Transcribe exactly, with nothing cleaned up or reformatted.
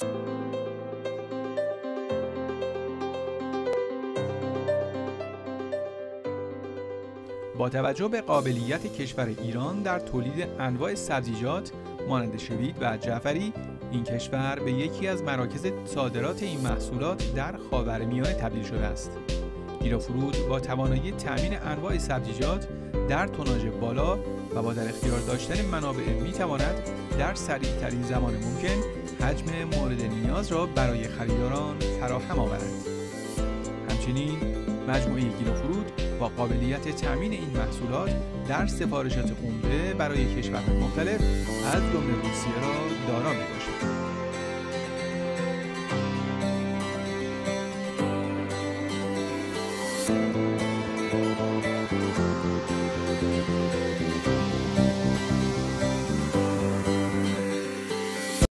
با توجه به قابلیت کشور ایران در تولید انواع سبزیجات مانند شوید و جعفری، این کشور به یکی از مراکز صادرات این محصولات در خاورمیانه تبدیل شده است. گیلافرود با توانایی تأمین انواع سبزیجات در توناژ بالا و با در اختیار داشتن منابع می‌تواند در سریع‌ترین زمان ممکن حجم مورد نیاز را برای خریداران فراهم آورد. همچنین مجموعه گیلافرود با قابلیت تأمین این محصولات در سفارشات عمده برای کشورهای مختلف از جمله روسیه را دارا می‌باشد.